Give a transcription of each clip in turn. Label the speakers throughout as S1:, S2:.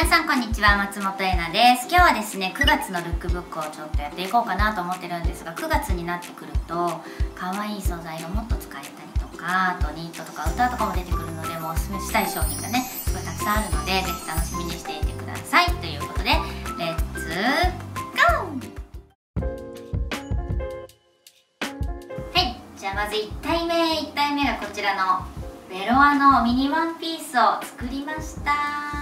S1: さんこんにちは、松本恵奈です。今日はですね、9月のルックブックをちょっとやっていこうかなと思ってるんですが、9月になってくると可愛い素材がもっと使えたりとか、あとニットとかウターとかも出てくるので、もうおすすめしたい商品がねすごいたくさんあるので、ぜひ楽しみにしていてくださいということで、レッツゴー。はい、じゃあまず1体目がこちらのベロアのミニワンピースを作りました。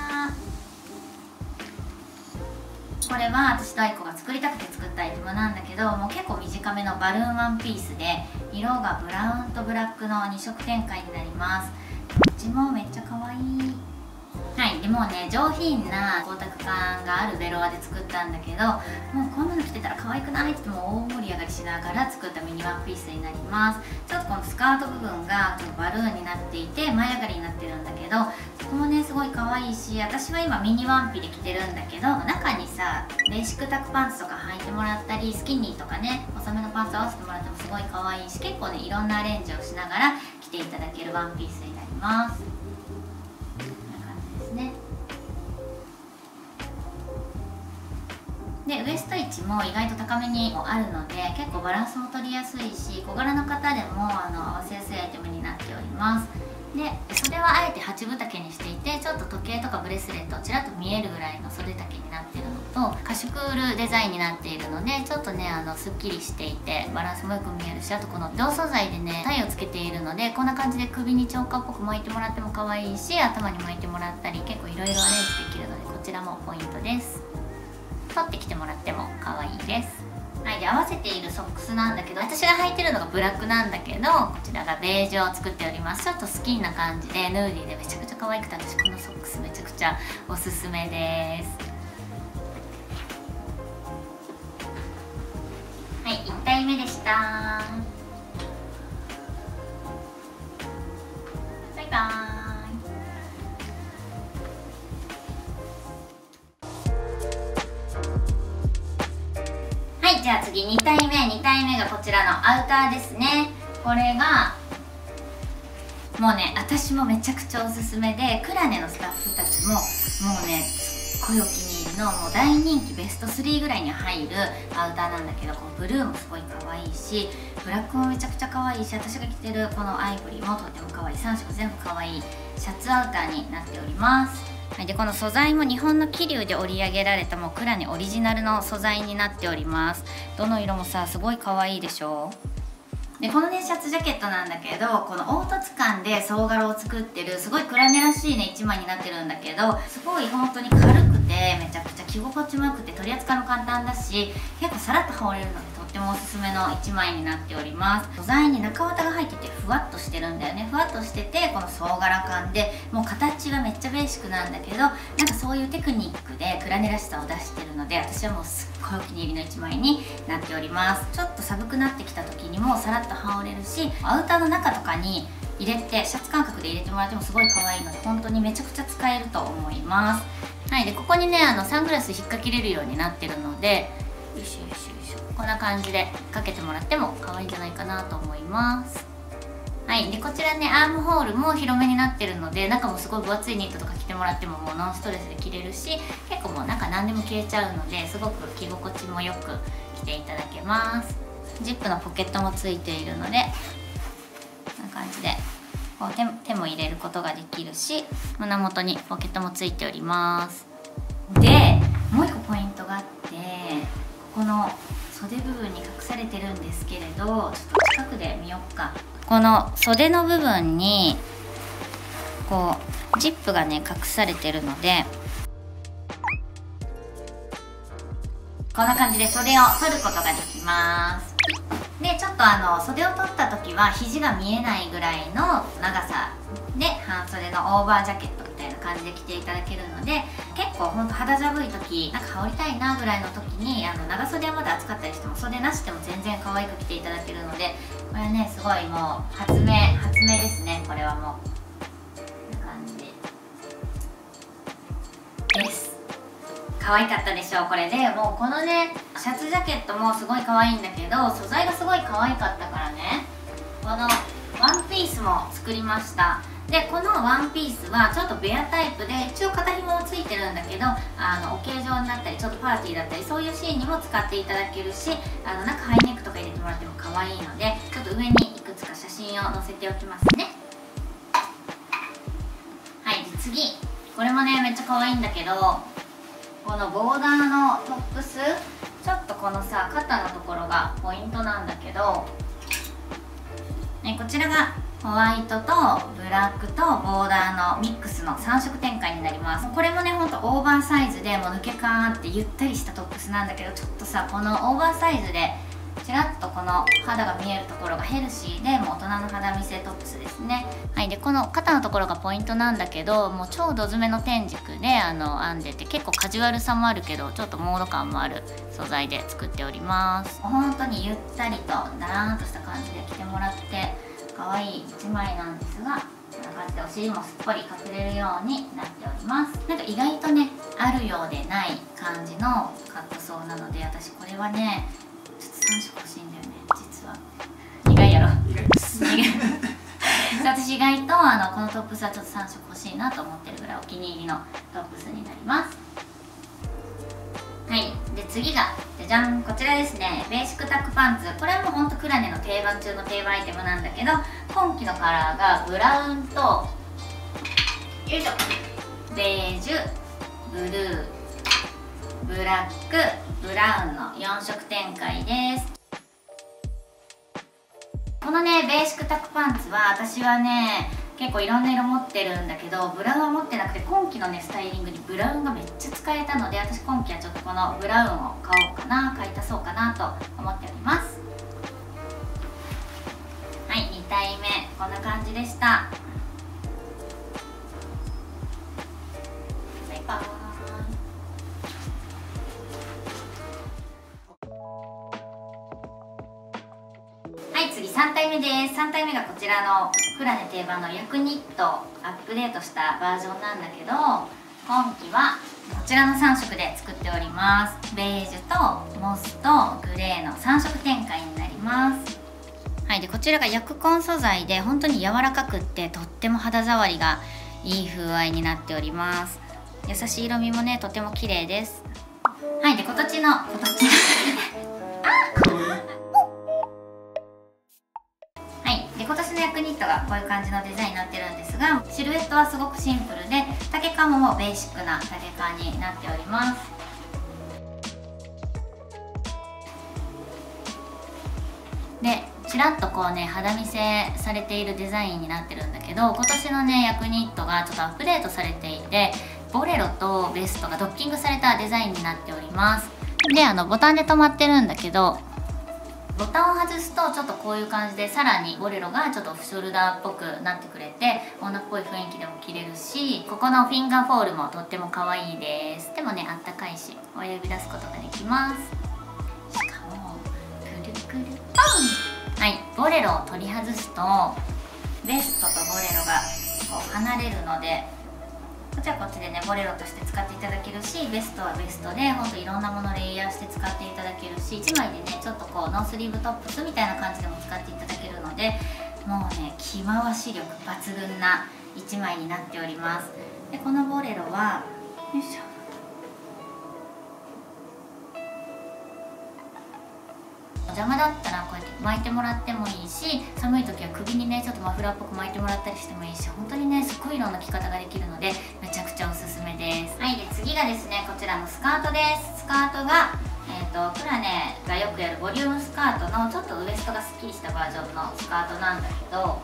S1: これは私と愛子が作りたくて作ったアイテムなんだけど、もう結構短めのバルーンワンピースで、色がブラウンとブラックの2色展開になります。こっちもめっちゃ可愛い。はい、でもうね、上品な光沢感があるベロアで作ったんだけど、もうこんなの着てたら可愛くないってもう大盛り上がりしながら作ったミニワンピースになります。ちょっとこのスカート部分がちょっとバルーンになっていて前上がりになってるんだけど、そこもねすごい可愛いし、私は今ミニワンピで着てるんだけど、中にさベーシックタックパンツとか履いてもらったり、スキニーとかね細めのパンツ合わせてもらってもすごい可愛いし、結構ねいろんなアレンジをしながら着ていただけるワンピースになります。でウエスト位置も意外と高めにあるので、結構バランスも取りやすいし、小柄の方でも合わせやすいアイテムになっております。で袖はあえて8分丈にしていて、ちょっと時計とかブレスレットちらっと見えるぐらいの袖丈になっているのと、カシュクールデザインになっているので、ちょっとねすっきりしていてバランスもよく見えるし、あとこの同素材でねタイをつけているので、こんな感じで首にチョーカーっぽく巻いてもらっても可愛いし、頭に巻いてもらったり結構いろいろアレンジできるので、こちらもポイントです。取ってきてもらっても可愛いです。はい、で合わせているソックスなんだけど、私が履いてるのがブラックなんだけど、こちらがベージュを作っております。ちょっとスキンな感じでヌーディーでめちゃくちゃ可愛くて、私このソックスめちゃくちゃおすすめです。はい、1体目でした。バイバーイ。じゃあ次2体目がこちらのアウターですね。これがもうね私もめちゃくちゃおすすめで、クラネのスタッフたちももうねすっごいお気に入りの、もう大人気ベスト3ぐらいに入るアウターなんだけど、このブルーもすごい可愛いし、ブラックもめちゃくちゃ可愛いし、私が着てるこのアイボリーもとっても可愛い、3色全部可愛いシャツアウターになっております。はい、でこの素材も日本の桐生で織り上げられたもうクラネオリジナルの素材になっております。どの色もさすごい可愛いでしょ。でこのねシャツジャケットなんだけど、この凹凸感で総柄を作ってるすごいクラネらしいね1枚になってるんだけど、すごい本当に軽くてめちゃくちゃ着心地もよくて取り扱いも簡単だし、結構さらっと羽織れるのでとってもおすすめの1枚になっております。素材に中綿が入っててふわっとしてるんだよね。ふわっとしててこの総柄感で、もう形はめっちゃベーシックなんだけど、なんかそういうテクニックでクラネらしさを出してるので、私はもうすっごいお気に入りの1枚になっております。ちょっと寒くなってきた時にもさらっと羽織れるし、アウターの中とかに入れてシャツ感覚で入れてもらってもすごい可愛いので、本当にめちゃくちゃ使えると思います。はい、でここにねサングラス引っ掛けれるようになってるので、よいしょよいしょよいしょ、こんな感じでかけてもらっても可愛いんじゃないかなと思います。はい、でこちらねアームホールも広めになってるので、中もすごい分厚いニットとか着てもらってももうノンストレスで着れるし、結構もう中何でも着れちゃうので、すごく着心地もよく着ていただけます。ジップのポケットもついているので、こんな感じでこう手も入れることができるし、胸元にポケットもついております。でもう一個ポイントがあって、ここの袖部分に隠されてるんですけれど、ちょっと近くで見よっか。この袖の部分にこうジップがね隠されてるので、こんな感じで袖を取ることができます。でちょっと袖を取った時は肘が見えないぐらいの長さで半袖のオーバージャケットみたいな感じで着ていただけるので、結構ほんと肌寒い時なんか羽織りたいなぐらいの時に長袖はまだ暑かったりしても袖なしでも全然可愛く着ていただけるので、これねすごいもう発明ですね。これはもうこんな感じです。可愛かったでしょう。これでもうこのねシャツジャケットもすごい可愛いんだけど、素材がすごい可愛かったからね、このワンピースも作りました。でこのワンピースはちょっとベアタイプで、一応肩紐もついてるんだけけど、オケージョンだったりちょっとパーティーだったりそういうシーンにも使っていただけるし、なんかハイネックとか入れてもらっても可愛いので、ちょっと上にいくつか写真を載せておきますね。はい、で次、これもねめっちゃ可愛いんだけど、このボーダーのトップス、ちょっとこのさ肩のところがポイントなんだけど、こちらがホワイトとブラックとボーダーのミックスの3色展開になります。これもねほんとオーバーサイズでもう抜け感あってゆったりしたトップスなんだけど、ちょっとさこのオーバーサイズでちらっとこの肌が見えるところがヘルシーで、もう大人の肌見せトップスですね。はい、でこの肩のところがポイントなんだけど、もう超ど詰めの天軸で編んでて、結構カジュアルさもあるけどちょっとモード感もある素材で作っております。本当にゆったりとだらーんとした感じで着てもらって可愛い一枚なんですが、こんな感じでお尻もすっぽり隠れるようになっております。なんか意外とねあるようでない感じのカットソーなので、私これはねちょっと3色欲しいんだよね実は。意外やろ。意外です。私意外とこのトップスはちょっと3色欲しいなと思ってるぐらいお気に入りのトップスになります。はい、で次がじゃじゃん、こちらですね、ベーシックタックパンツ。これはもうほんとクラネの定番中の定番アイテムなんだけど、今季のカラーがブラウンとよいしょベージュ、ブルー、ブラック、ブラウンの4色展開です。このねベーシックタックパンツは私はね結構いろんな色持ってるんだけど、ブラウンは持ってなくて、今季のねスタイリングにブラウンがめっちゃ使えたので、私今季はちょっとこのブラウンを買おうかな、買い足そうかなと思っております。はい、2体目こんな感じでした。バイバーイ。次3体目です。3体目がこちらのクラネ定番の薬ニットアップデートしたバージョンなんだけど、今季はこちらの3色で作っております。ベージュとモスとグレーの3色展開になります。はい、でこちらが薬コン素材で本当に柔らかくってとっても肌触りがいい風合いになっております。優しい色味もねとても綺麗です。はい、で今年の薬ニットがこういう感じのデザインになってるんですが、シルエットはすごくシンプルで、丈感もベーシックな丈感になっております。でちらっとこうね肌見せされているデザインになってるんだけど、今年のね薬ニットがちょっとアップデートされていて、ボレロとベストがドッキングされたデザインになっております。でボタンで留まってるんだけど、ボタンを外すとちょっとこういう感じで、さらにボレロがちょっとショルダーっぽくなってくれて、女っぽい雰囲気でも着れるし、ここのフィンガーフォールもとっても可愛いです。でもねあったかいし親指出すことができます。しかもくるくるポン。はい、ボレロを取り外すとベストとボレロがこう離れるので、こっちはこっちでねボレロとして使っていただけるし、ベストはベストでほんといろんなものレイヤーして使っていただけるし、1枚でねちょっとこうノースリーブトップスみたいな感じでも使っていただけるので、もうね着回し力抜群な1枚になっております。でこのボレロはよいしょ、邪魔だったらこうやって巻いてもらってもいいし、寒い時は首にねちょっとマフラーっぽく巻いてもらったりしてもいいし、本当にねすっごいいろんな着方ができるのでめちゃくちゃおすすめです。はい、で次がですねこちらのスカートです。スカートがクラネがよくやるボリュームスカートのちょっとウエストがすっきりしたバージョンのスカートなんだけど、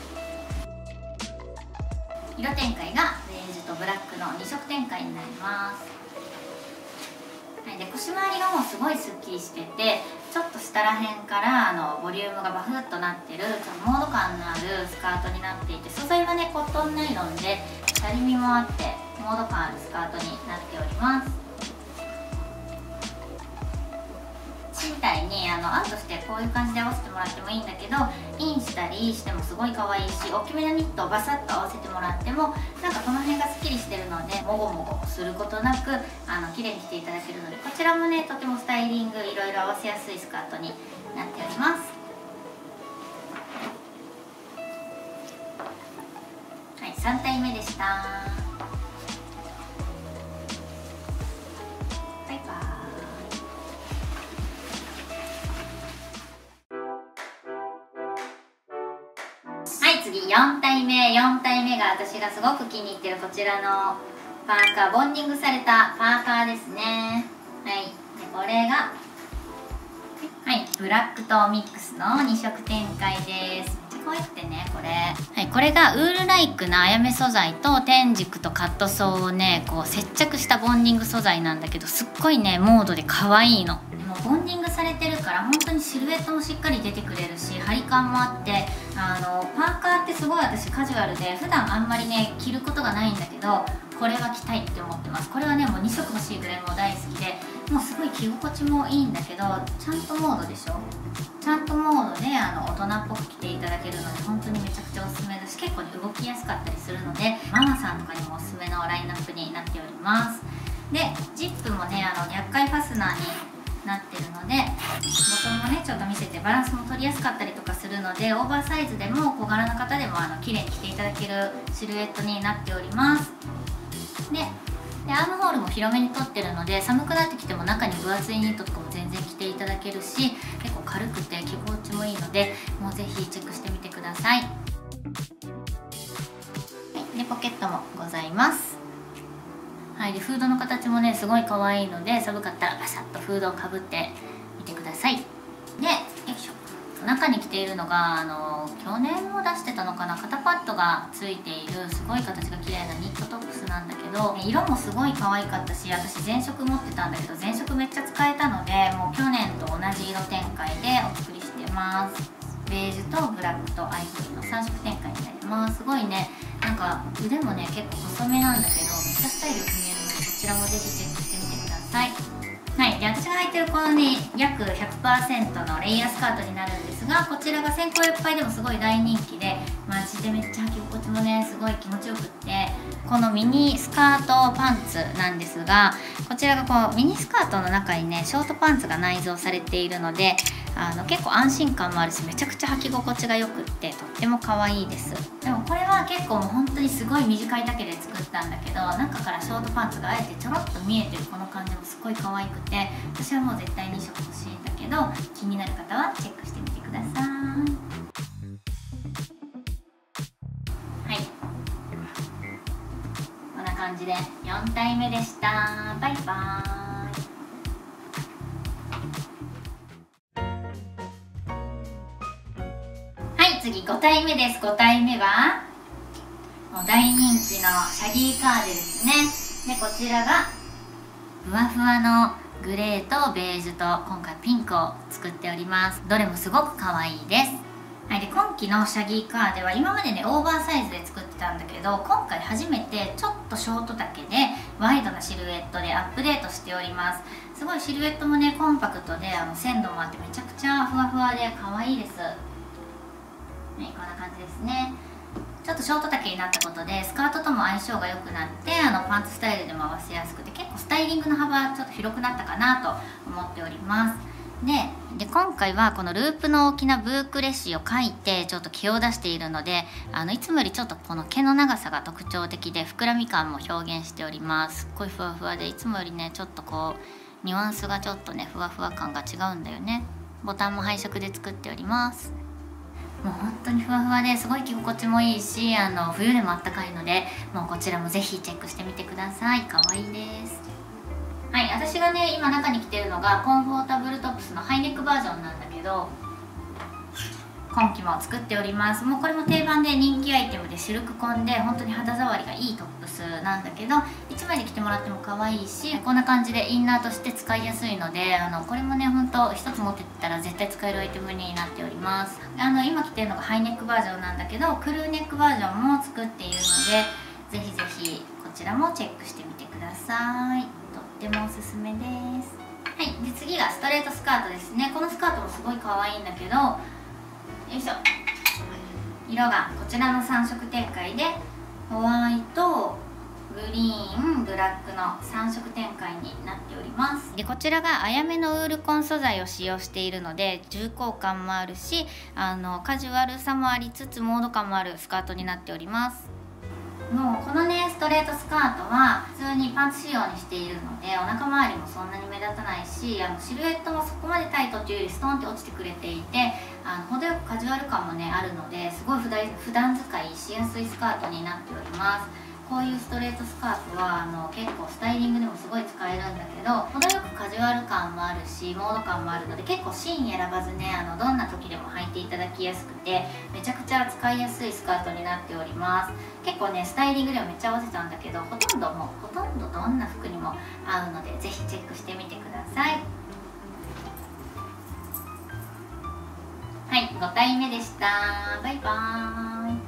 S1: 色展開がベージュとブラックの2色展開になります。はい、で腰回りがもうすごいすっきりしてて、ちょっと下らへんからボリュームがバフッとなってるちょっとモード感のあるスカートになっていて、素材はねコットンナイロンでシャリ身もあってモード感あるスカートになっております。みたいにアウトしてこういう感じで合わせてもらってもいいんだけど、インしたりしてもすごい可愛いし、大きめのニットをバサッと合わせてもらってもなんかこの辺がすっきりしてるのでもごもごすることなく綺麗にしていただけるので、こちらもねとてもスタイリングいろいろ合わせやすいスカートになっております。はい、3体目でした。 次4体目が私がすごく気に入ってるこちらのパーカー、ボンディングされたパーカーですね。はい、でこれがブラックとミックスの2色展開です。めっちゃ可愛くてね、これ。はい、これがウールライクなあやめ素材と天竺とカットソーをねこう接着したボンディング素材なんだけど、すっごいねモードで可愛いの。でもボンディングされてるから本当にシルエットもしっかり出てくれるし、張り感もあって、パーカーってすごい私カジュアルで普段あんまりね着ることがないんだけど、これは着たいって思ってます。これはねもう2色欲しいぐらいもう大好きで、もうすごい着心地もいいんだけど、ちゃんとモードでしょ。ちゃんとモードで大人っぽく着ていただけるので本当にめちゃくちゃおすすめだし、結構ね動きやすかったりするのでママさんとかにもおすすめのラインナップになっております。でジップもね厄介ファスナーになってるので、ボトムもねちょっと見せてバランスも取りやすかったりとかするので、オーバーサイズでも小柄な方でも綺麗に着ていただけるシルエットになっております。でアームホールも広めに取ってるので、寒くなってきても中に分厚いニットとかも全然着ていただけるし、結構軽くて着心地もいいので、もうぜひチェックしてみてください。はい、でポケットもございます。はい、でフードの形もねすごい可愛いので、寒かったらバサッとフードをかぶってみてください。でよいしょ、中に着ているのが去年も出してたのかな、肩パッドがついているすごい形が綺麗なニットトップスなんだけど、色もすごい可愛かったし、私全色持ってたんだけど全色めっちゃ使えたので、もう去年と同じ色展開でお作りしてます。ベージュとブラックとアイボリーの3色展開になります。すごいね、なんか腕もね結構細めなんだけどめっちゃスタイルよく見えるので、こちらもぜひチェックしてみてください。はい、で私が履いてるこのね約 100% のレイヤースカートになるんですが、こちらが先行いっぱいでもすごい大人気で、マジでめっちゃ履き心地もねすごい気持ちよくって、このミニスカートパンツなんですが、こちらがこうミニスカートの中にねショートパンツが内蔵されているので、結構安心感もあるしめちゃくちゃ履き心地がよくってとっても可愛いです。でもこれは結構もう本当にすごい短い丈で作ったんだけど、中からショートパンツがあえてちょろっと見えてるこの感じもすごい可愛くて、私はもう絶対2色欲しいんだけど、気になる方はチェックしてみてください。はい、こんな感じで4体目でした。バイバーイ。次5体目です。5体目はもう大人気のシャギーカーデですね。でこちらがふわふわのグレーとベージュと今回ピンクを作っております。どれもすごく可愛いです。はい、で今期のシャギーカーデは今までねオーバーサイズで作ってたんだけど、今回初めてちょっとショート丈でワイドなシルエットでアップデートしております。すごいシルエットもねコンパクトで鮮度もあってめちゃくちゃふわふわで可愛いです。はい、こんな感じですね。ちょっとショート丈になったことでスカートとも相性が良くなって、パンツスタイルでも合わせやすくて、結構スタイリングの幅ちょっと広くなったかなと思っております。で今回はこのループの大きなブークレシを描いてちょっと毛を出しているので、いつもよりちょっとこの毛の長さが特徴的で膨らみ感も表現しております。すっごいふわふわで、いつもよりねちょっとこうニュアンスがちょっとねふわふわ感が違うんだよね。ボタンも配色で作っております。もう本当にふわふわですごい着心地もいいし、冬でもあったかいので、もうこちらもぜひチェックしてみてください。可愛いです。はい、私がね今中に着てるのがコンフォータブルトップスのハイネックバージョンなんだけど、今期も作っております。もうこれも定番で人気アイテムでシルクコンで本当に肌触りがいいトップスなんだけど、1枚で着てもらっても可愛いし、こんな感じでインナーとして使いやすいので、これもね本当1つ持ってったら絶対使えるアイテムになっております。今着てるのがハイネックバージョンなんだけど、クルーネックバージョンも作っているので、ぜひぜひこちらもチェックしてみてください。とってもおすすめです。はい、で次がストレートスカートですね。このスカートもすごい可愛いんだけど、よいしょ、色がこちらの3色展開でホワイト、グリーン、ブラックの3色展開になっております。でこちらがあやめのウールコン素材を使用しているので、重厚感もあるしカジュアルさもありつつモード感もあるスカートになっております。 もうこのねストレートスカートは普通にパンツ仕様にしているのでお腹周りもそんなに目立たないし、シルエットもそこまでタイトっていうよりストンって落ちてくれていて、程よくカジュアル感もねあるので、すごい普段使いしやすいスカートになっております。こういうストレートスカートは結構スタイリングでもすごい使えるんだけど、程よくカジュアル感もあるしモード感もあるので、結構シーン選ばずねどんな時でも履いていただきやすくて、めちゃくちゃ使いやすいスカートになっております。結構ねスタイリングでもめっちゃ合わせたんだけど、ほとんどどんな服にも合うので、ぜひチェックしてみてください。はい、5体目でした。バイバーイ。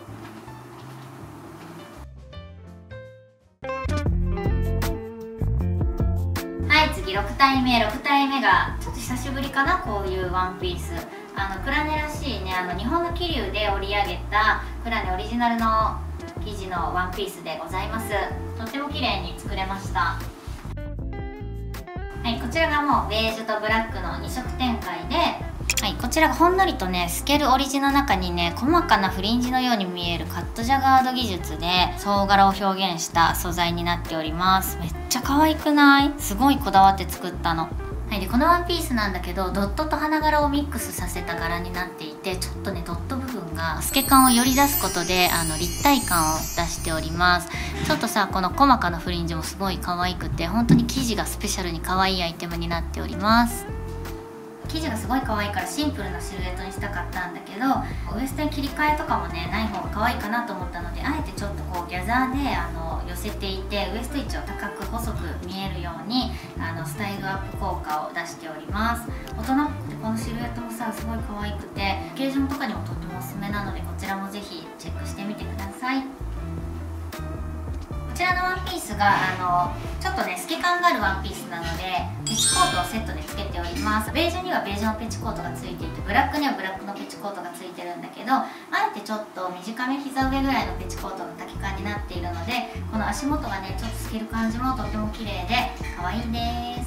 S1: はい、次6体目がちょっと久しぶりかな、こういうワンピース。クラネらしいね、日本の桐生で織り上げたクラネオリジナルの生地のワンピースでございます。とっても綺麗に作れました。はい、こちらがもうベージュとブラックの2色展開で、はい、こちらがほんのりとね透ける織り地の中にね細かなフリンジのように見えるカットジャガード技術で総柄を表現した素材になっております。めっちゃ可愛くない？すごいこだわって作ったの。はい、でこのワンピースなんだけど、ドットと花柄をミックスさせた柄になっていて、ちょっとねドット部分が透け感をより出すことで立体感を出しております。ちょっとさ、この細かなフリンジもすごい可愛くて、本当に生地がスペシャルに可愛いアイテムになっております。生地がすごい可愛いからシンプルなシルエットにしたかったんだけど、ウエストに切り替えとかもねない方が可愛いかなと思ったので、あえてちょっとこうギャザーで寄せていて、ウエスト位置を高く細く見えるようにスタイルアップ効果を出しております。大人っぽくてこのシルエットもさすごい可愛くて、オケージョンとかにもとってもおすすめなので、こちらもぜひチェックしてみてください。こちらのワンピースがちょっとね透け感があるワンピースなので、ペチコートをセットでつけております。ベージュにはベージュのペチコートがついていて、ブラックにはブラックのペチコートがついてるんだけど、あえてちょっと短め膝上ぐらいのペチコートの丈感になっているので、この足元がねちょっと透ける感じもとっても綺麗で可愛いです。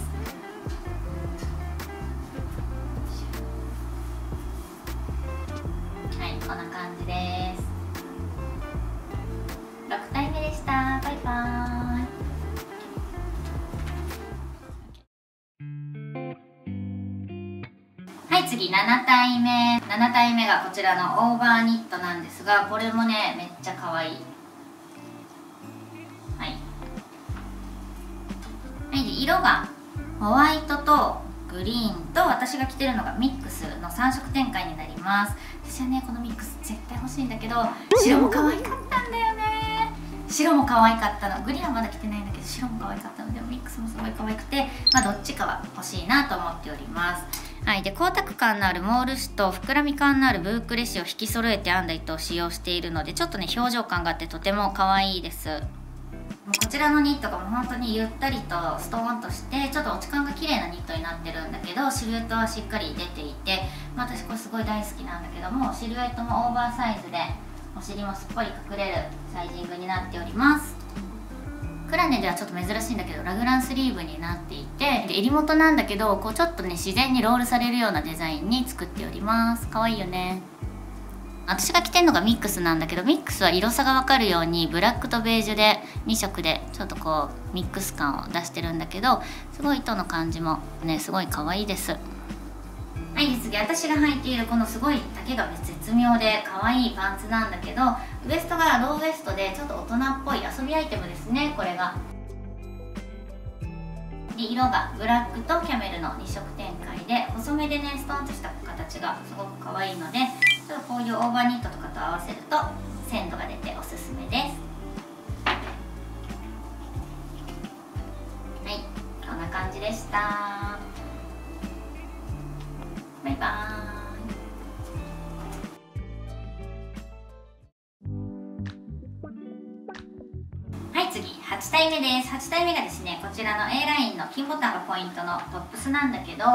S1: はい、こんな感じです。6体目でした。バイバーイ。はい、次7体目がこちらのオーバーニットなんですが、これもねめっちゃ可愛い。はい、はい、で色がホワイトとグリーンと私が着てるのがミックスの3色展開になります。私はねこのミックス絶対欲しいんだけど、白も可愛かったんだよね。白も可愛かったの。グリーンはまだ着てないんだけど白も可愛かったので、ミックスもすごい可愛くて、どっちかは欲しいなと思っております。はい、で光沢感のあるモール紙と膨らみ感のあるブークレ紙を引き揃えて編んだ糸を使用しているので、ちょっとね表情感があってとても可愛いです。こちらのニットがもう本当にゆったりとストーンとしてちょっと落ち感が綺麗なニットになってるんだけど、シルエットはしっかり出ていて、私これすごい大好きなんだけども、シルエットもオーバーサイズでお尻もすっぽり隠れるサイジングになっております。クラネではちょっと珍しいんだけどラグランスリーブになっていて、で襟元なんだけどこうちょっとね自然にロールされるようなデザインに作っております。可愛いよね。私が着てるのがミックスなんだけど、ミックスは色差が分かるようにブラックとベージュで2色でちょっとこうミックス感を出してるんだけど、すごい糸の感じもねすごい可愛いです。はい、次私が履いているこのすごい丈が絶妙で可愛いパンツなんだけど、ウエストがローウエストでちょっと大人っぽい遊びアイテムですね。これがで色がブラックとキャメルの2色展開で、細めでねストンとした形がすごく可愛いので、ちょっとこういうオーバーニットとかと合わせると鮮度が出ておすすめです。はい、こんな感じでした。バイバーイ。はい、次8体目です。8体目がですね、こちらの A ラインの金ボタンがポイントのトップスなんだけど、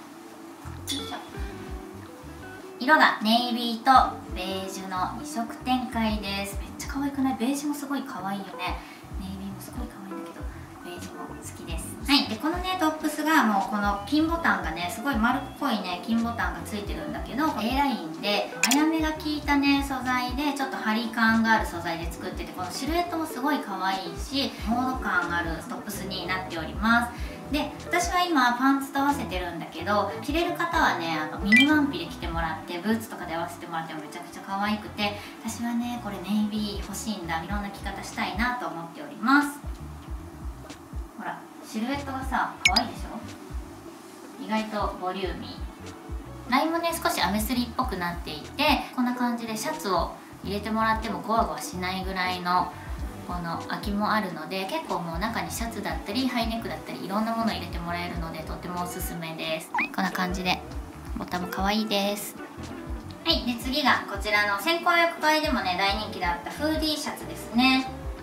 S1: 色がネイビーとベージュの2色展開です。めっちゃ可愛くない？ベージュもすごい可愛いよね。ネイビーもすごい可愛いんだけど、ベージュも好きです。はい、でこのねトップスががもうこのピンボタンがねすごい丸っこいね金ボタンがついてるんだけど A ラインであやめが効いたね素材でちょっと張り感がある素材で作ってて、このシルエットもすごい可愛いしモード感あるストップスになっております。で私は今パンツと合わせてるんだけど、着れる方はねミニワンピで着てもらってブーツとかで合わせてもらってもめちゃくちゃ可愛くて、私はねこれネイビー欲しいんだ、いろんな着方したいなと思っております。ほらシルエットがさ可愛いでしょ、意外とボリューミー。ラインもね少しアメスリっぽくなっていて、こんな感じでシャツを入れてもらってもゴワゴワしないぐらいのこの空きもあるので、結構もう中にシャツだったりハイネックだったりいろんなもの入れてもらえるのでとてもおすすめです。こんな感じでボタンも可愛いです。はい、で次がこちらの先行予約会でもね大人気だったフーディーシャツですね。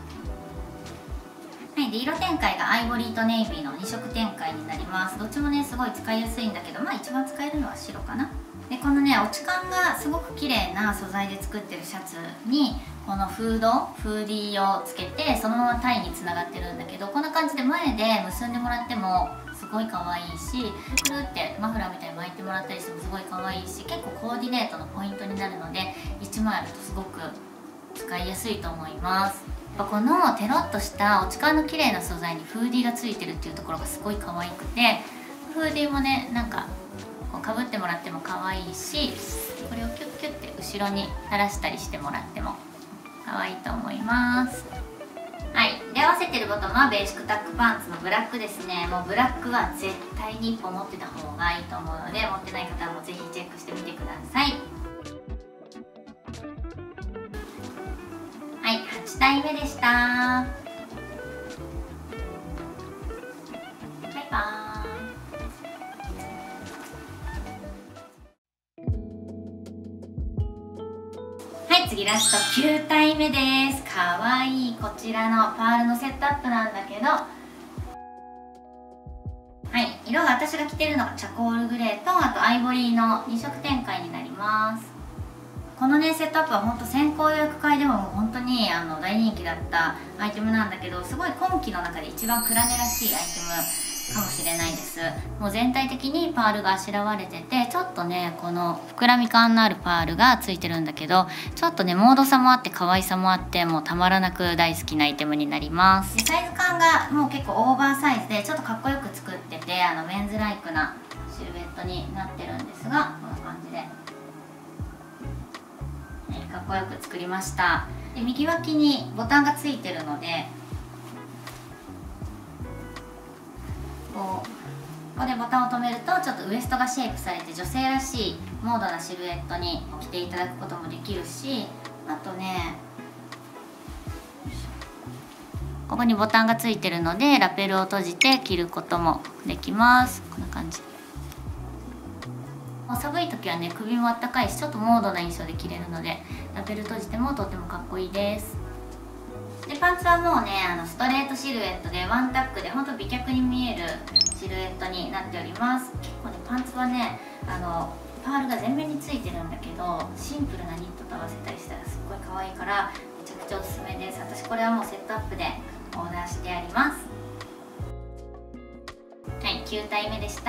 S1: はい、で色展開がアイボリーとネイビーの2色展開になります。どっちもねすごい使いやすいんだけど、まあ一番使えるのは白かな。でこのね落ち感がすごく綺麗な素材で作ってるシャツにこのフーディーをつけてそのままタイにつながってるんだけど、こんな感じで前で結んでもらってもすごい可愛いし、くるってマフラーみたいに巻いてもらったりしてもすごい可愛いし、結構コーディネートのポイントになるので1枚あるとすごく使いやすいと思います。このテロッとした落ち感の綺麗な素材にフーディーがついてるっていうところがすごい可愛くて、フーディーもねなんかこうかぶってもらっても可愛いし、これをキュッキュッて後ろに垂らしたりしてもらっても可愛いと思います。はい、で合わせてるボトムはベーシックタックパンツのブラックですね。もうブラックは絶対に1本持ってた方がいいと思うので、持ってない方もぜひチェックしてみてください。はい、8体目でした。バイバーイ。次ラスト9体目です。かわいいこちらのパールのセットアップなんだけど、はい、色が私が着てるのがチャコールグレーとあとアイボリーの2色展開になります。このねセットアップは本当先行予約会でも本当に大人気だったアイテムなんだけど、すごい今季の中で一番クラネらしいアイテムかもしれないです。もう全体的にパールがあしらわれてて、ちょっとねこの膨らみ感のあるパールがついてるんだけど、ちょっとねモードさもあって可愛さもあって、もうたまらなく大好きなアイテムになります。でサイズ感がもう結構オーバーサイズでちょっとかっこよく作っててメンズライクなシルエットになってるんですが、こんな感じで、かっこよく作りました。で右脇にボタンがついてるのでここでボタンを止めるとちょっとウエストがシェイプされて女性らしいモードなシルエットに着ていただくこともできるし、あとねここにボタンがついてるのでラペルを閉じて着ることもできます。こんな感じ。寒い時はね首もあったかいしちょっとモードな印象で着れるのでラペル閉じてもとってもかっこいいです。でパンツはもうねストレートシルエットでワンタックでほんと美脚に見えるシルエットになっております。結構ねパンツはねパールが全面についてるんだけどシンプルなニットと合わせたりしたらすっごい可愛いからめちゃくちゃおすすめです。私これはもうセットアップでオーダーしてあります。はい、9体目でした。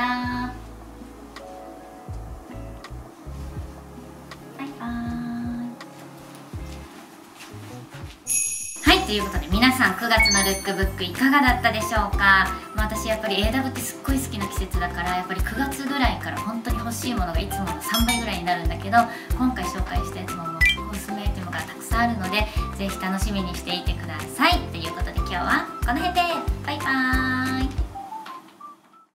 S1: ということで皆さん9月のルックブックいかがだったでしょうか。私やっぱり AW ってすっごい好きな季節だから、やっぱり9月ぐらいから本当に欲しいものがいつもの3倍ぐらいになるんだけど、今回紹介したやつももうおすすめアイテムがたくさんあるのでぜひ楽しみにしていてください。ということで今日はこの辺でバイバーイ。